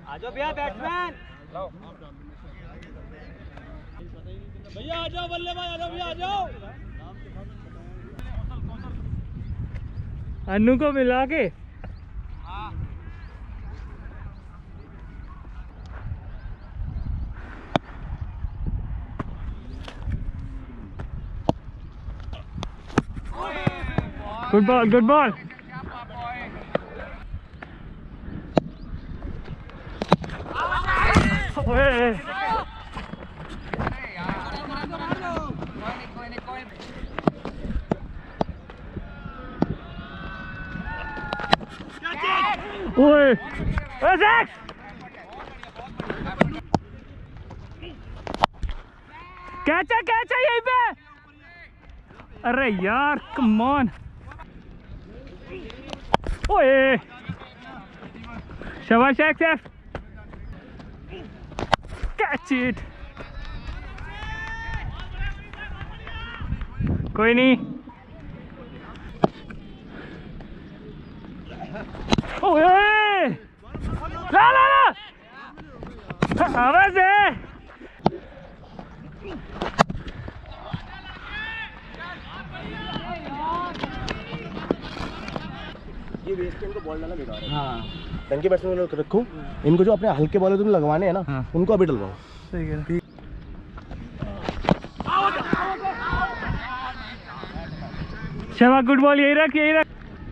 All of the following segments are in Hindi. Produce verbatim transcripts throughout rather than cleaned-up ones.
आजो भैया बैट्समैन। भैया आ जाओ बल्लेबाज, आ जाओ भैया आ जाओ। अन्नू को मिला के गुड बॉल गुड बॉल। ओए कैच है कैच है यहीं पे। अरे यार कम ऑन। ओए शाबाश एक्सेफ। Catch it. कोई नहीं। ओए ला ला ला आवाज है। ये वेस्ट इनको बॉल डालना बेकार है। हाँ इनके बैट्समैन को रखो, इनको जो अपने हल्के बॉल तुम लगवाने हैं ना, हाँ। उनको अभी डलवाओ। सही है। शाबाश गुड बॉल। यही रख यही रख।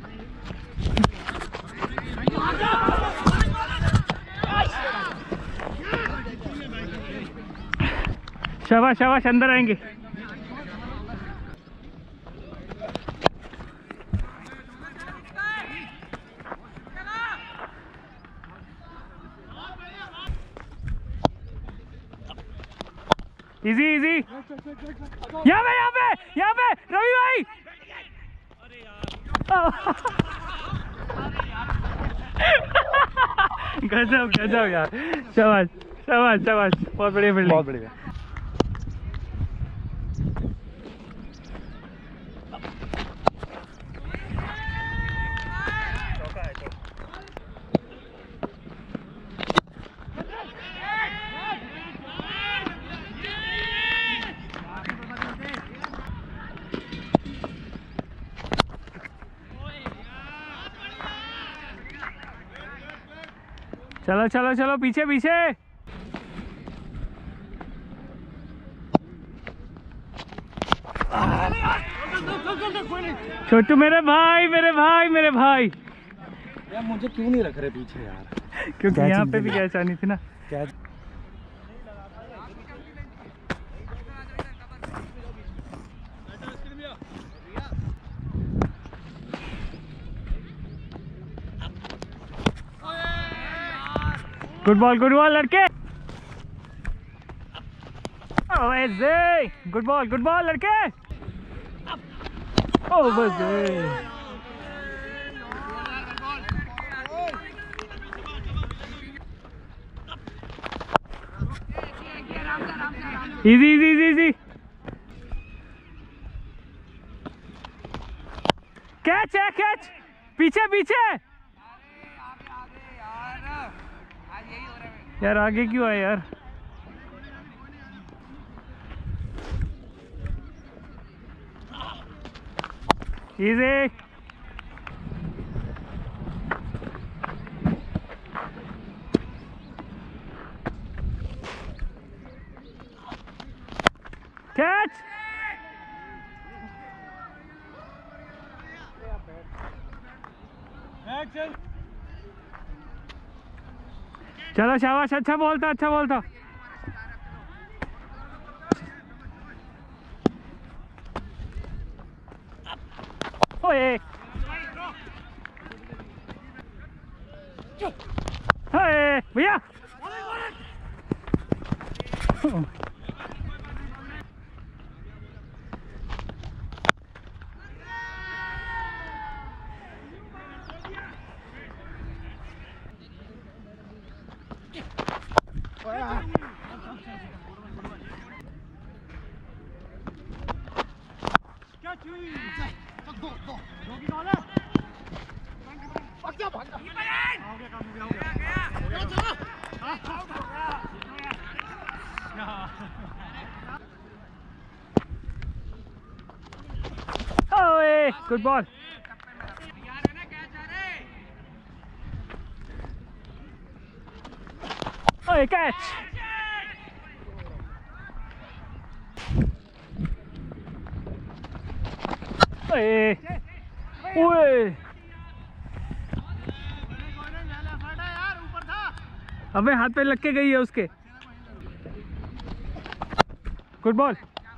शाबाश शाबाश अंदर आएंगे। Easy easy. यहाँ पे यहाँ पे यहाँ पे रवि भाई। गजब गजब यार। शाबाश शाबाश शाबाश। बहुत बढ़िया फील्डिंग बहुत बढ़िया। चलो चलो चलो पीछे पीछे। छोटू मेरे भाई मेरे भाई मेरे भाई। यार मुझे क्यों नहीं रख रहे पीछे यार? क्योंकि यहाँ पे भी कैच आनी थी ना। क्या गुड बॉल गुड बॉल लड़के। गुड बॉल गुड बॉल लड़के। ओ बस easy easy easy easy. Catch है कैच। पीछे पीछे यार। आगे क्यों आए यार? इजी। कैच। चलो शाबाश। अच्छा बॉल था अच्छा बॉल था। ओए हाय भैया। ओए गुड बॉल। ओए कैच। ओए ओए अबे हाथ पे लग के गई है उसके। Good ball.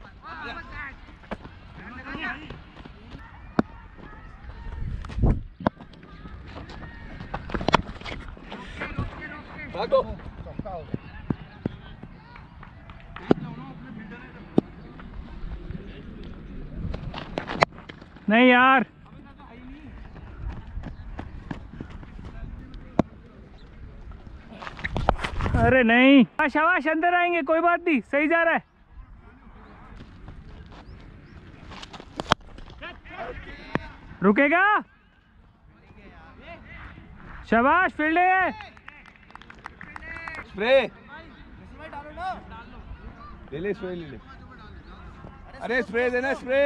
नहीं यार अरे नहीं। शाबाश अंदर आएंगे कोई बात नहीं सही जा रहा है। रुकेगा शाबाश फील्डिंग है। स्प्रे ले ले स्प्रे ले ले। अरे स्प्रे देना स्प्रे।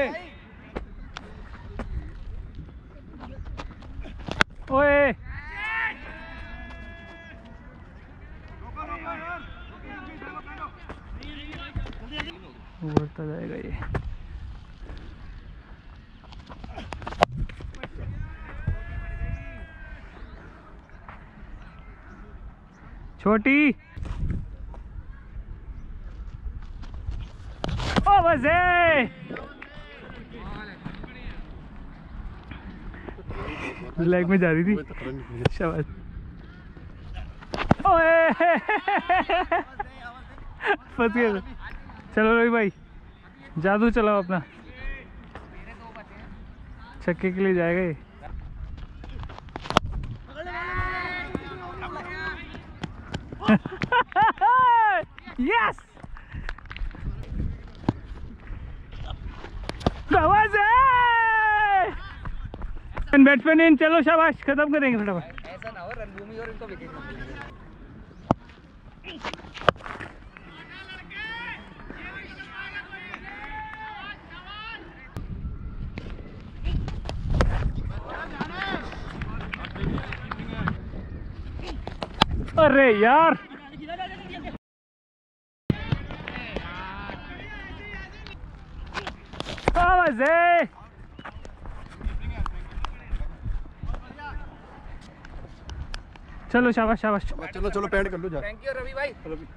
ओए उड़ता जाएगा ये। छोटी ओ बस लेग में जा रही थी। शाबाश। ओए फंस गया। चलो रवि भाई जादू चलाओ अपना। छक्के के लिए जाएगा ये। Yes batsman in. चलो शाबाश खत्म करेंगे फटाफट। ऐसा ना हो रणभूमि और इनको विकेट मिल जाए। अरे यार आवाज है। चलो शाबाश शाबाश। चलो चलो पैड कर लो जा। थैंक यू रवि भाई।